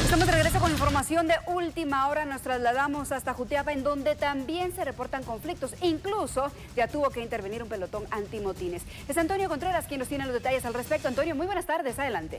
Estamos de regreso con información de última hora. Nos trasladamos hasta Jutiapa, en donde también se reportan conflictos. Incluso ya tuvo que intervenir un pelotón antimotines. Es Antonio Contreras quien nos tiene los detalles al respecto. Antonio, muy buenas tardes. Adelante.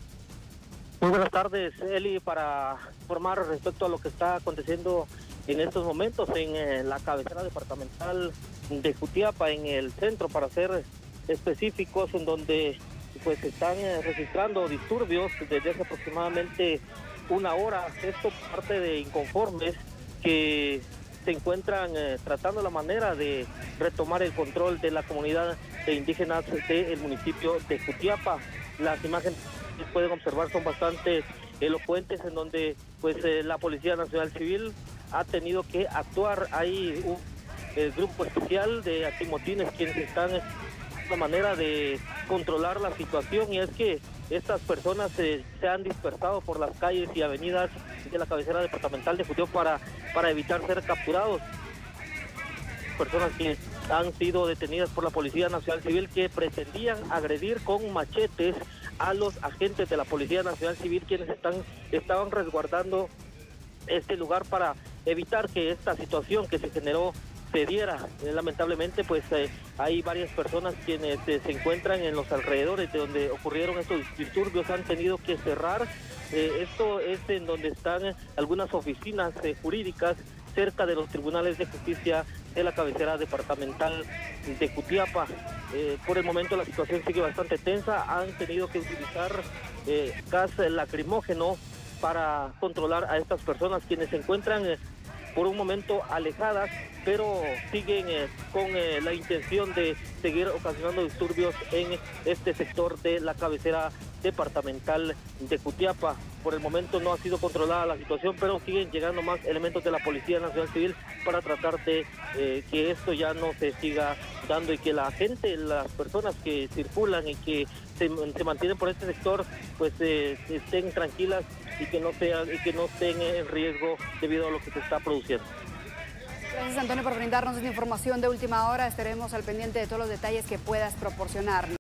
Muy buenas tardes, Eli, para informar respecto a lo que está aconteciendo en estos momentos en la cabecera departamental de Jutiapa, en el centro, para ser específicos, en donde pues se están registrando disturbios desde hace aproximadamente una hora. Esto por parte de inconformes que se encuentran tratando la manera de retomar el control de la comunidad de indígenas del municipio de Jutiapa. Las imágenes que pueden observar son bastante elocuentes, en donde pues la Policía Nacional Civil ha tenido que actuar. Hay un grupo especial de antimotines quienes están la manera de controlar la situación, y es que estas personas se han dispersado por las calles y avenidas de la cabecera departamental de Jutiapa para evitar ser capturados. Personas que han sido detenidas por la Policía Nacional Civil, que pretendían agredir con machetes a los agentes de la Policía Nacional Civil, quienes estaban resguardando este lugar para evitar que esta situación que se generó se diera. Lamentablemente pues hay varias personas quienes se encuentran en los alrededores de donde ocurrieron estos disturbios, han tenido que cerrar. Esto es en donde están algunas oficinas jurídicas cerca de los tribunales de justicia de la cabecera departamental de Jutiapa. Por el momento la situación sigue bastante tensa, han tenido que utilizar gas lacrimógeno para controlar a estas personas, quienes se encuentran por un momento alejadas, pero siguen con la intención de seguir ocasionando disturbios en este sector de la cabecera departamental de Jutiapa. Por el momento no ha sido controlada la situación, pero siguen llegando más elementos de la Policía Nacional Civil para tratar de que esto ya no se siga dando, y que la gente, las personas que circulan y que se mantienen por este sector, pues estén tranquilas y que no estén en riesgo debido a lo que se está produciendo. Gracias, Antonio, por brindarnos esta información de última hora. Estaremos al pendiente de todos los detalles que puedas proporcionarnos.